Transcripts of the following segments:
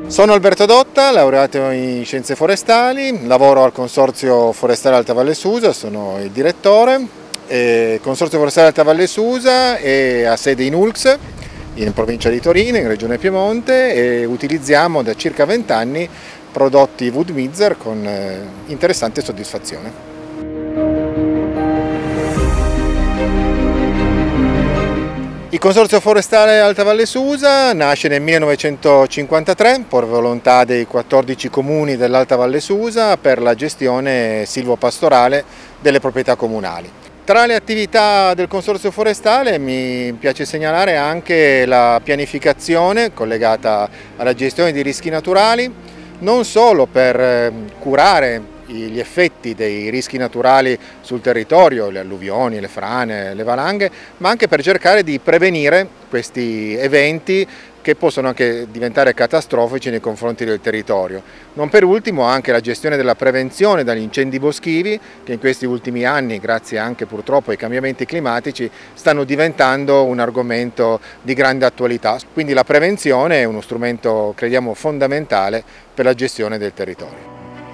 Sono Alberto Dotta, laureato in Scienze Forestali, lavoro al Consorzio Forestale Alta Valle Susa, sono il direttore. Il Consorzio Forestale Alta Valle Susa ha sede in Ulx, in provincia di Torino, in regione Piemonte, e utilizziamo da circa 20 anni prodotti Wood-Mizer con interessante soddisfazione. Il Consorzio Forestale Alta Valle Susa nasce nel 1953 per volontà dei 14 comuni dell'Alta Valle Susa per la gestione silvopastorale delle proprietà comunali. Tra le attività del Consorzio Forestale mi piace segnalare anche la pianificazione collegata alla gestione di rischi naturali, non solo per curare gli effetti dei rischi naturali sul territorio, le alluvioni, le frane, le valanghe, ma anche per cercare di prevenire questi eventi che possono anche diventare catastrofici nei confronti del territorio. Non per ultimo anche la gestione della prevenzione dagli incendi boschivi, che in questi ultimi anni, grazie anche purtroppo ai cambiamenti climatici, stanno diventando un argomento di grande attualità. Quindi la prevenzione è uno strumento, crediamo, fondamentale per la gestione del territorio.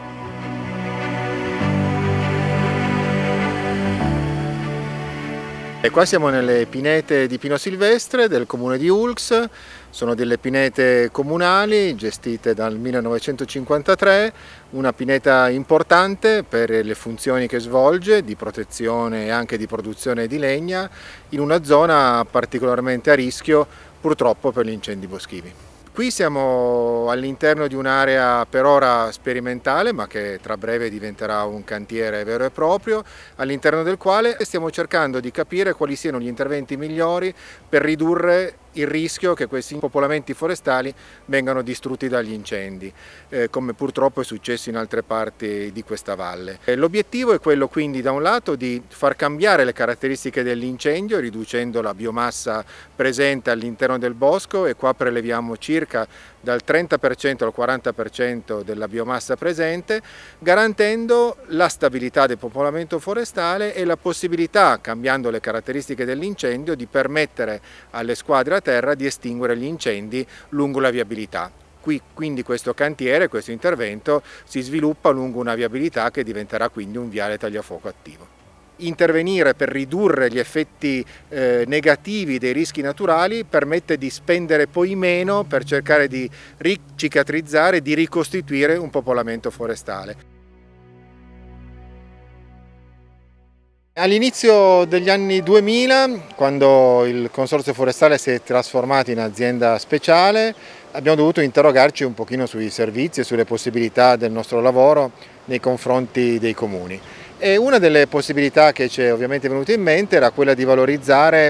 E qua siamo nelle pinete di pino silvestre del comune di Ulx, sono delle pinete comunali gestite dal 1953, una pineta importante per le funzioni che svolge di protezione e anche di produzione di legna in una zona particolarmente a rischio purtroppo per gli incendi boschivi. Qui siamo all'interno di un'area per ora sperimentale, ma che tra breve diventerà un cantiere vero e proprio, all'interno del quale stiamo cercando di capire quali siano gli interventi migliori per ridurre il rischio che questi popolamenti forestali vengano distrutti dagli incendi, come purtroppo è successo in altre parti di questa valle. L'obiettivo è quello quindi da un lato di far cambiare le caratteristiche dell'incendio riducendo la biomassa presente all'interno del bosco, e qua preleviamo circa dal 30% al 40% della biomassa presente, garantendo la stabilità del popolamento forestale e la possibilità, cambiando le caratteristiche dell'incendio, di permettere alle squadre a terra di estinguere gli incendi lungo la viabilità. Quindi questo cantiere, questo intervento si sviluppa lungo una viabilità che diventerà quindi un viale tagliafuoco attivo. Intervenire per ridurre gli effetti negativi dei rischi naturali permette di spendere poi meno per cercare di cicatrizzare e di ricostituire un popolamento forestale. All'inizio degli anni 2000, quando il Consorzio Forestale si è trasformato in azienda speciale, abbiamo dovuto interrogarci un pochino sui servizi e sulle possibilità del nostro lavoro nei confronti dei comuni. E una delle possibilità che ci è ovviamente venuta in mente era quella di valorizzare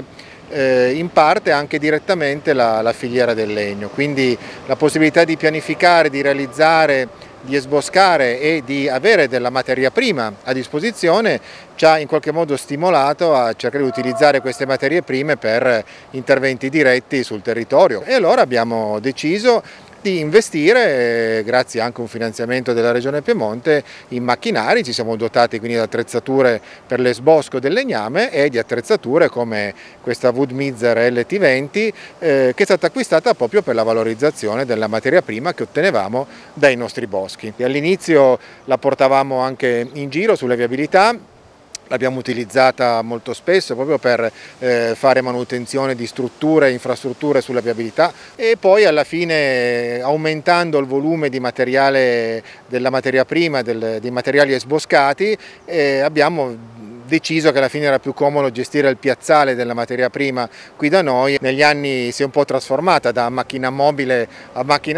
in parte anche direttamente la filiera del legno, quindi la possibilità di pianificare, di realizzare, di esboscare e di avere della materia prima a disposizione ci ha in qualche modo stimolato a cercare di utilizzare queste materie prime per interventi diretti sul territorio, e allora abbiamo deciso di investire, grazie anche a un finanziamento della Regione Piemonte, in macchinari. Ci siamo dotati quindi di attrezzature per l'esbosco del legname e di attrezzature come questa Wood-Mizer LT20 che è stata acquistata proprio per la valorizzazione della materia prima che ottenevamo dai nostri boschi. All'inizio la portavamo anche in giro sulle viabilità. L'abbiamo utilizzata molto spesso proprio per fare manutenzione di strutture e infrastrutture sulla viabilità, e poi alla fine, aumentando il volume di materiale della materia prima, dei materiali esboscati, abbiamo deciso che alla fine era più comodo gestire il piazzale della materia prima qui da noi. Negli anni si è un po' trasformata da macchina mobile a macchina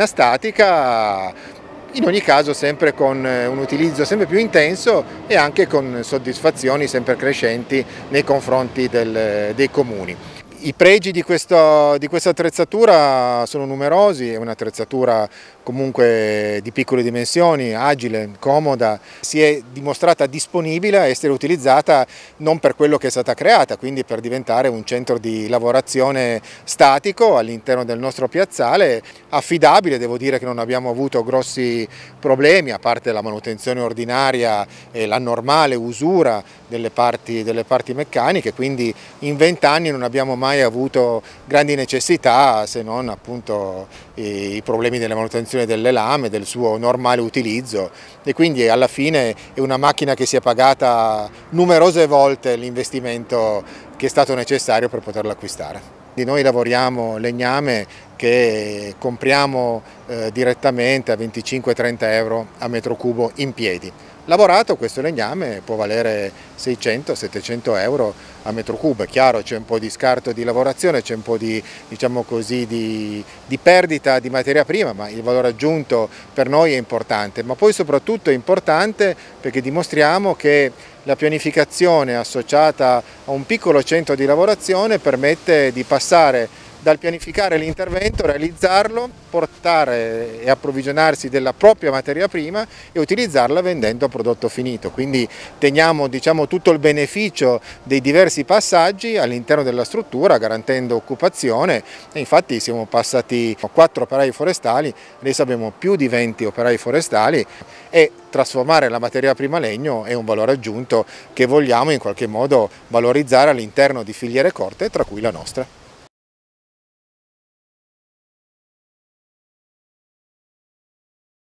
statica, in ogni caso sempre con un utilizzo sempre più intenso e anche con soddisfazioni sempre crescenti nei confronti dei comuni. I pregi di questa attrezzatura sono numerosi. È un'attrezzatura comunque di piccole dimensioni, agile, comoda, si è dimostrata disponibile a essere utilizzata non per quello che è stata creata, quindi per diventare un centro di lavorazione statico all'interno del nostro piazzale, affidabile. Devo dire che non abbiamo avuto grossi problemi, a parte la manutenzione ordinaria e la normale usura delle parti meccaniche, quindi in 20 anni non abbiamo mai mai avuto grandi necessità, se non appunto i problemi della manutenzione delle lame, del suo normale utilizzo, e quindi alla fine è una macchina che si è pagata numerose volte l'investimento che è stato necessario per poterla acquistare. Noi lavoriamo legname che compriamo direttamente a 25-30 euro a metro cubo in piedi. Lavorato questo legname può valere 600-700 euro a metro cubo. È chiaro, c'è un po' di scarto di lavorazione, c'è un po' di, diciamo così, di perdita di materia prima, ma il valore aggiunto per noi è importante. Ma poi soprattutto è importante perché dimostriamo che la pianificazione associata a un piccolo centro di lavorazione permette di passare dal pianificare l'intervento, realizzarlo, portare e approvvigionarsi della propria materia prima e utilizzarla vendendo prodotto finito. Quindi teniamo, diciamo, tutto il beneficio dei diversi passaggi all'interno della struttura, garantendo occupazione, e infatti siamo passati a 4 operai forestali, adesso abbiamo più di 20 operai forestali, e trasformare la materia prima legno è un valore aggiunto che vogliamo in qualche modo valorizzare all'interno di filiere corte, tra cui la nostra.